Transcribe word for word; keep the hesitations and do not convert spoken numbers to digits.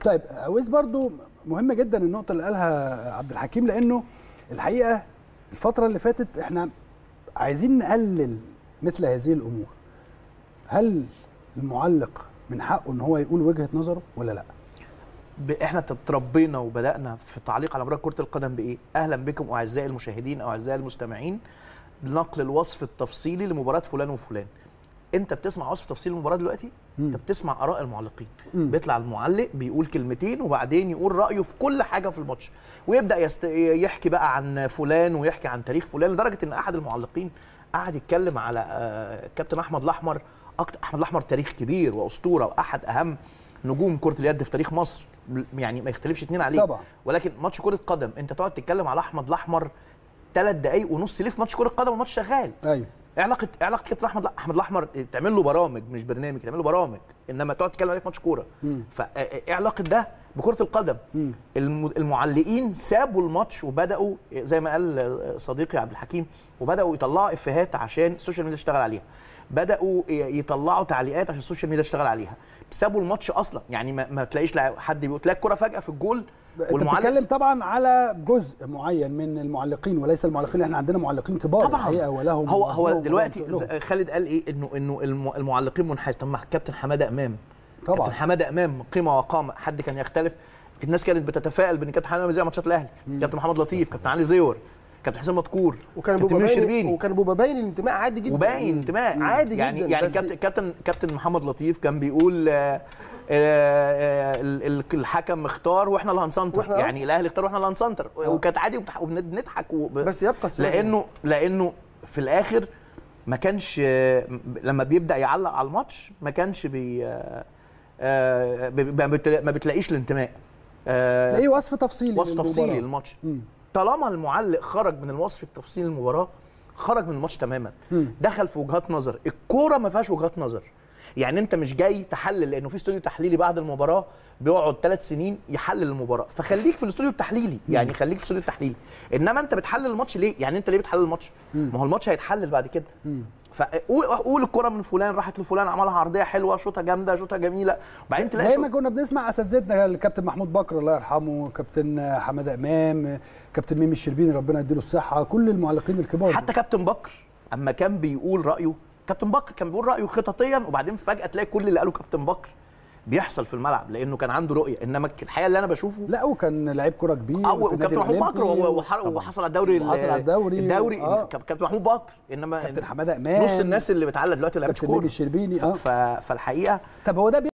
طيب عاوز برضو مهمه جدا النقطه اللي قالها عبد الحكيم، لانه الحقيقه الفتره اللي فاتت احنا عايزين نقلل مثل هذه الامور. هل المعلق من حقه ان هو يقول وجهه نظره ولا لا؟ احنا تربينا وبدانا في التعليق على مباراه كره القدم بايه؟ اهلا بكم اعزائي المشاهدين او اعزائي المستمعين بنقل الوصف التفصيلي لمباراه فلان وفلان. انت بتسمع وصف تفصيلي المباراه دلوقتي؟ مم. انت بتسمع اراء المعلقين. مم. بيطلع المعلق بيقول كلمتين وبعدين يقول رايه في كل حاجه في الماتش، ويبدا يست... يحكي بقى عن فلان ويحكي عن تاريخ فلان، لدرجه ان احد المعلقين قعد يتكلم على الكابتن احمد الاحمر. احمد الاحمر تاريخ كبير واسطوره واحد اهم نجوم كره اليد في تاريخ مصر، يعني ما يختلفش اتنين عليه طبعا. ولكن ماتش كره قدم انت تقعد تتكلم على احمد الاحمر ثلاث دقائق ونص ليه في ماتش كره قدم والماتش شغال؟ ايوه. ايه علاقه ايه علاقه كابتن احمد احمد الاحمر تعمل له برامج مش برنامج، تعمل له برامج، انما تقعد تتكلم عليه في ماتش كوره. فايه علاقه ده بكره القدم؟ مم. المعلقين سابوا الماتش وبداوا زي ما قال صديقي عبد الحكيم، وبداوا يطلعوا افيهات عشان السوشيال ميديا تشتغل عليها، بداوا يطلعوا تعليقات عشان السوشيال ميديا تشتغل عليها. سابوا الماتش اصلا، يعني ما, ما تلاقيش حد بيقول تلاقي الكره فجاه في الجول. والمعلق بتتكلم طبعا على جزء معين من المعلقين وليس المعلقين، احنا عندنا معلقين كبار طبعا ولهم هو هو دلوقتي خالد قال ايه؟ انه انه المعلقين منحاز. طب ما كابتن حماده امام طبعا، كابتن حماده امام قيمه وقامه، حد كان يختلف؟ الناس كانت بتتفائل بان كابتن حماده زي ماتشات الاهلي، كابتن محمد لطيف، كابتن علي زيور، كابتن حسين مدكور، وكان بيبقى باين وكان بيبقى باين الانتماء عادي جدا، وباين انتماء عادي يعني جدا. يعني كابتن كابتن كابتن محمد لطيف كان بيقول آآ آآ الحكم اختار واحنا اللي هنسنتر، يعني الاهلي اختار واحنا اللي هنسنتر، وكانت عادي وبنضحك وب... بس يبقى لانه لانه في الاخر ما كانش لما بيبدا يعلق على الماتش ما كانش بي ما بتلاقيش الانتماء، تلاقيه وصف تفصيلي وصف تفصيلي للماتش. طالما المعلق خرج من الوصف التفصيلي للمباراه خرج من الماتش تماما. م. دخل في وجهات نظر، الكوره ما فيهاش وجهات نظر. يعني انت مش جاي تحلل، لانه في استوديو تحليلي بعد المباراه بيقعد ثلاث سنين يحلل المباراه، فخليك في الاستوديو التحليلي، يعني خليك في الاستوديو التحليلي. انما انت بتحلل الماتش ليه؟ يعني انت ليه بتحلل الماتش؟ ما هو الماتش هيتحلل بعد كده. م. فقول قول الكره من فلان راحت لفلان، عملها عرضيه حلوه، شوطه جامده، شوطه جميله، وبعدين تلاقي زي ما كنا بنسمع اساتذتنا الكابتن محمود بكر الله يرحمه، كابتن حماده امام، كابتن ميمي الشربيني ربنا يديله الصحه، كل المعلقين الكبار. حتى كابتن بكر اما كان بيقول رايه، كابتن بكر كان بيقول رايه خططيا، وبعدين فجاه تلاقي كل اللي قاله كابتن بكر بيحصل في الملعب لانه كان عنده رؤيه. انما الحقيقه اللي انا بشوفه لا، وكان لعيب كوره كبير، اه وكابتن محمود بكر وحصل على الدوري وحصل على الدوري الدوري آه. كابتن محمود بكر، انما كابتن حماده امام نص الناس اللي بتعلق دلوقتي لعيبه كوره، كابتن ميمي الشربيني اه فالحقيقه طب هو ده